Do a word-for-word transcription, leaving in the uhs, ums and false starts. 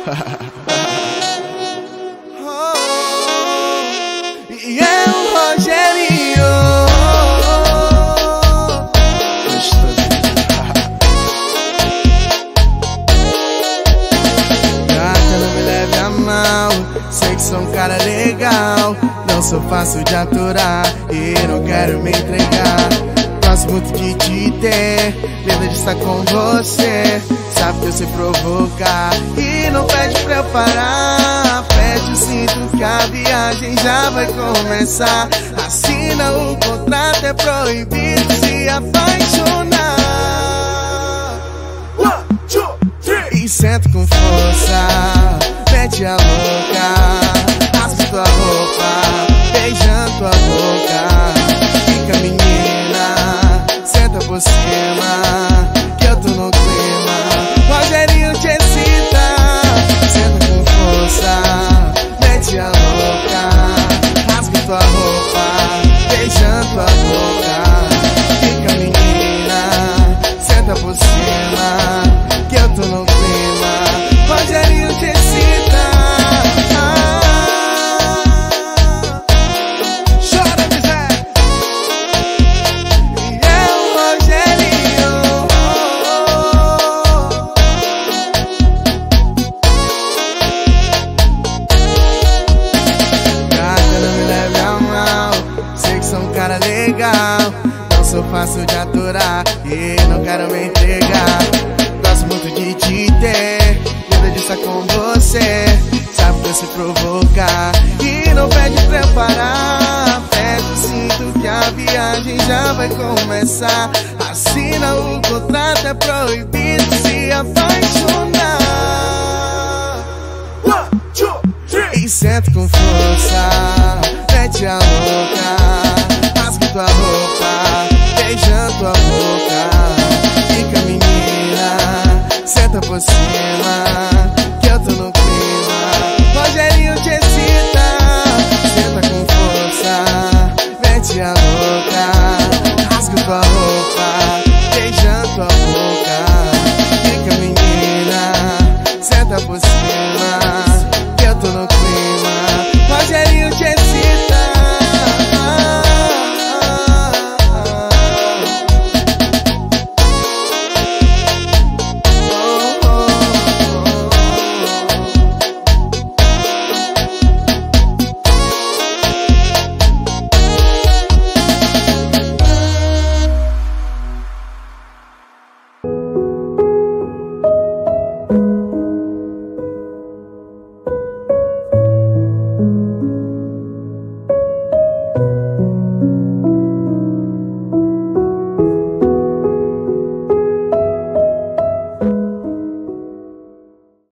E é o Rogerinho. Gata, não me leve a mal, sei que sou um cara legal, não sou fácil de aturar e não quero me entregar. Gosto muito de te ter, medo de estar com você, sabe que eu sei provocar e não pede pra eu parar. Pede o cinto que a viagem já vai começar. Assina o contrato, é proibido se apaixonar. One, two, three. E senta com força, mete a louca, rasga tua roupa, beijando tua boca. Fica menina, senta por cima, que eu tô no clima. Rogerinho te excita, senta com força, mete a louca, rasga tua roupa, beijando tua boca. Fica menina, senta por cima, que eu tô no clima. Rogerinho te excita. Chora, Zé. E é o Rogerinho. Gata, não me leve a mal, sei que sou um cara legal, não sou fácil de aturar e não quero me entregar. Gosto muito de te ter, medo de estar com você, sabe que eu sei provocar e não pede pra eu parar. Pede o cinto que a viagem já vai começar. Assina o contrato, é proibido se apaixonar. One, two, three. E senta com força, mete a louca, rasga tua roupa, beijando tua boca. Fica menina, senta por cima, que eu tô no